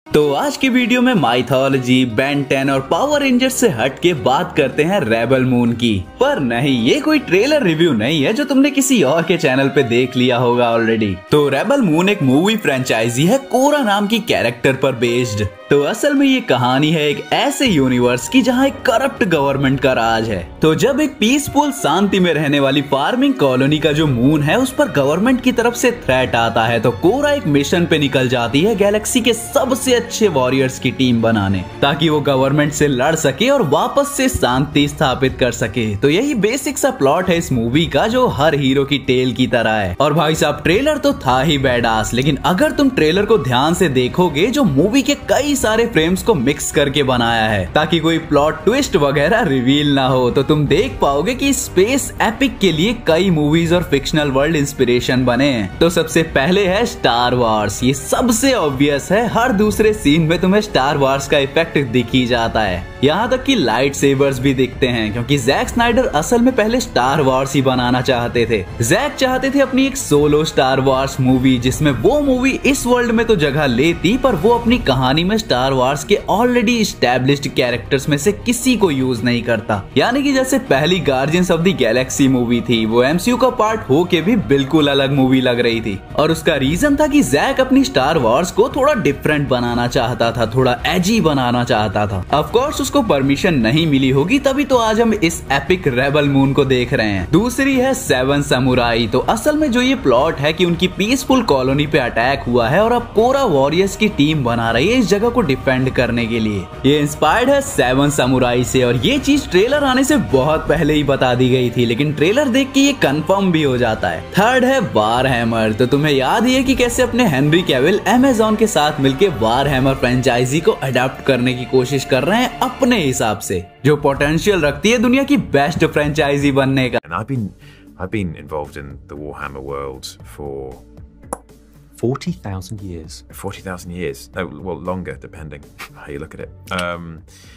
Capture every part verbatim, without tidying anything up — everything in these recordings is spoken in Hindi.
तो आज की वीडियो में माइथोलॉजी, बेन टेन और पावर रेंजर्स से हट के बात करते हैं रेबल मून की। पर नहीं, ये कोई ट्रेलर रिव्यू नहीं है जो तुमने किसी और के चैनल पे देख लिया होगा ऑलरेडी। तो रेबल मून एक मूवी फ्रेंचाइजी है कोरा नाम की कैरेक्टर पर बेस्ड। तो असल में ये कहानी है एक ऐसे यूनिवर्स की जहाँ एक करप्ट गवर्नमेंट का राज है। तो जब एक पीसफुल शांति में रहने वाली फार्मिंग कॉलोनी का जो मून है उस पर गवर्नमेंट की तरफ से थ्रेट आता है, तो कोरा एक मिशन पे निकल जाती है गैलेक्सी के सबसे अच्छे वॉरियर्स की टीम बनाने, ताकि वो गवर्नमेंट से लड़ सके और वापस से शांति स्थापित कर सके। तो यही बेसिक सा प्लॉट है इस मूवी का, जो हर हीरो की टेल की तरह है। और भाई साहब, ट्रेलर तो था ही बैडास, लेकिन अगर तुम ट्रेलर को ध्यान से देखोगे, जो मूवी के कई सारे फ्रेम्स को मिक्स करके बनाया है ताकि कोई प्लॉट ट्विस्ट वगैरह रिवील ना हो, तो तुम देख पाओगे कि स्पेस एपिक के लिए कई मूवीज और फिक्शनल वर्ल्ड इंस्पिरेशन बने हैं। तो सबसे पहले है स्टार वॉर्स। ये सबसे ऑब्वियस है, हर दूसरे सीन में तुम्हें स्टार वॉर्स का इफेक्ट दिख ही जाता है। यहाँ तक कि लाइट सेबर्स भी दिखते हैं, क्योंकि जैक स्नाइडर असल में पहले स्टार वॉर्स ही बनाना चाहते थे। जैक चाहते थे अपनी एक सोलो स्टार वॉर्स मूवी, जिसमें वो मूवी इस वर्ल्ड में तो जगह लेती, पर वो अपनी कहानी में स्टार वॉर्स के ऑलरेडी एस्टैब्लिश्ड कैरेक्टर्स में से किसी को यूज नहीं करता। यानी कि जैसे पहली Guardians of the Galaxy movie थी, वो एमसीयू का पार्ट हो के भी बिल्कुल अलग मूवी लग रही थी। और उसका रीजन था कि जैक अपनी स्टार वॉर्स को थोड़ा डिफरेंट बनाना चाहता था, थोड़ा एजी बनाना चाहता था। ऑफ कोर्स उसको परमिशन नहीं मिली होगी, तभी तो आज हम इस एपिक रेबल मून को देख रहे हैं। दूसरी है सेवन समुराई। तो असल में जो ये प्लॉट है कि उनकी पीसफुल कॉलोनी पे अटैक हुआ है और अब कोरा वॉरियर्स की टीम बना रही है इस जगह को डिफेंड करने के लिए। ये इंस्पायर्ड है सेवन समुराई से, और ये चीज ट्रेलर आने से बहुत पहले ही बता दी गई थी, लेकिन ट्रेलर देख के ये कंफर्म भी हो जाता है। थर्ड है वार हैमर। तो तुम्हें याद ही है कि कैसे अपने हेनरी कैविल अमेज़न के साथ मिलकर वार हैमर फ्रेंचाइजी को अडॉप्ट करने की कोशिश कर रहे हैं अपने हिसाब से, जो पोटेंशियल रखती है दुनिया की बेस्ट फ्रेंचाइजी बनने का। And I've been I've been involved in the Warhammer world for forty thousand years. forty thousand years. No, well, longer, depending how you look at it. Um,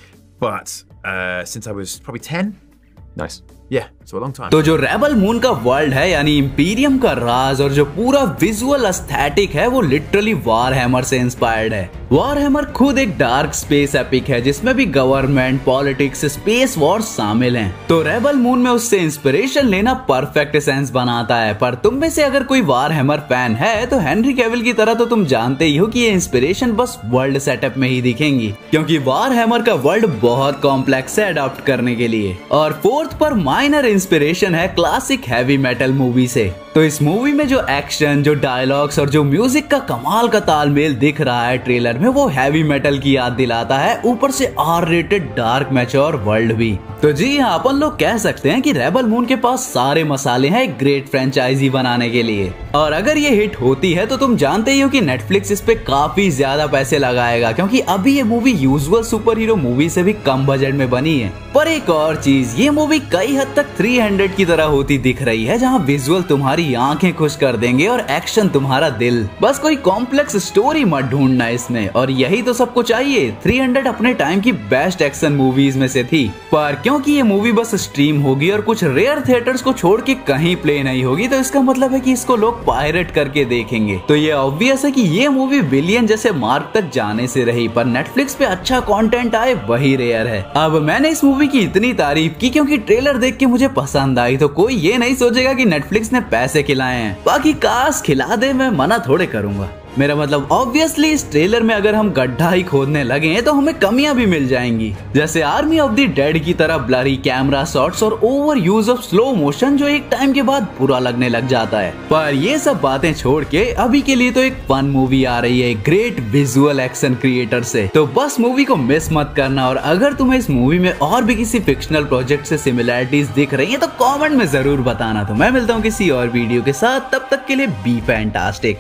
but uh, since I was probably ten. Nice. Yeah, so a long time. तो जो रेबल मून का वर्ल्ड है, यानी इंपीरियम का राज, और जो पूरा विजुअल एस्थेटिक है, वो लिटरली वार हैमर से इंस्पायर्ड है। वार हैमर खुद एक डार्क स्पेस एपिक है, जिसमें भी गवर्नमेंट, पॉलिटिक्स, स्पेस वॉर शामिल हैं। तो रेबल मून में उससे इंस्पिरेशन लेना परफेक्ट सेंस बनाता है। पर तुम में से अगर कोई वार हैमर फैन है, तो हेनरी कैविल की तरह तो तुम जानते ही हो कि ये इंस्पिरेशन बस वर्ल्ड सेटअप में ही दिखेंगी, क्योंकि वार हैमर का वर्ल्ड बहुत कॉम्प्लेक्स है अडॉप्ट करने के लिए। और फोर्थ पर माइनर इंस्पिरेशन है क्लासिक हैवी मेटल मूवी से। तो इस मूवी में जो एक्शन, जो डायलॉग्स और जो म्यूजिक का कमाल का तालमेल दिख रहा है ट्रेलर में, वो हैवी मेटल की याद दिलाता है, ऊपर से R rated dark mature world भी। तो जी हाँ, अपन लोग कह सकते हैं कि रेबल मून के पास सारे मसाले हैं एक ग्रेट फ्रेंचाइजी बनाने के लिए। और अगर ये हिट होती है तो तुम जानते ही हो कि नेटफ्लिक्स इस पे काफी ज्यादा पैसे लगाएगा, क्योंकि अभी ये movie usual superhero movie से भी कम बजट में बनी है। पर एक और चीज, ये मूवी कई हद तक थ्री हंड्रेड की तरह होती दिख रही है, जहाँ विजुअल तुम्हारी आंखें खुश कर देंगे और एक्शन तुम्हारा दिल। बस कोई कॉम्प्लेक्स स्टोरी मत ढूंढना इसमें, और यही तो सबको चाहिए। थ्री हंड्रेड अपने टाइम की बेस्ट एक्शन मूवीज में से थी, पर क्योंकि ये मूवी बस स्ट्रीम होगी और कुछ रेयर थिएटर्स को छोड़ के कहीं प्ले नहीं होगी, तो इसका मतलब है कि इसको लोग पायरेट करके देखेंगे। तो ये ऑब्वियस है कि ये मूवी बिलियन जैसे मार्क तक जाने से रही, पर नेटफ्लिक्स पे अच्छा कंटेंट आए वही रेयर है। अब मैंने इस मूवी की इतनी तारीफ की क्योंकि ट्रेलर देख के मुझे पसंद आई, तो कोई ये नहीं सोचेगा कि नेटफ्लिक्स ने पैसे खिलाए हैं। बाकी काश खिला दे, मैं मना थोड़े करूंगा। मेरा मतलब ऑब्वियसली इस ट्रेलर में अगर हम गड्ढा ही खोदने लगे हैं तो हमें कमियां भी मिल जाएंगी, जैसे आर्मी ऑफ द डेड की तरह ब्लरी कैमरा शॉट्स और overuse of slow motion, जो एक टाइम के बाद बुरा लगने लग जाता है। पर ये सब बातें छोड़ के अभी के लिए तो एक फन मूवी आ रही है ग्रेट विजुअल एक्शन क्रिएटर से, तो बस मूवी को मिस मत करना। और अगर तुम्हें इस मूवी में और भी किसी फिक्शनल प्रोजेक्ट से सिमिलैरिटीज दिख रही है तो कॉमेंट में जरूर बताना। तो मैं मिलता हूँ किसी और वीडियो के साथ, तब तक के लिए बी फैंटास्टिक।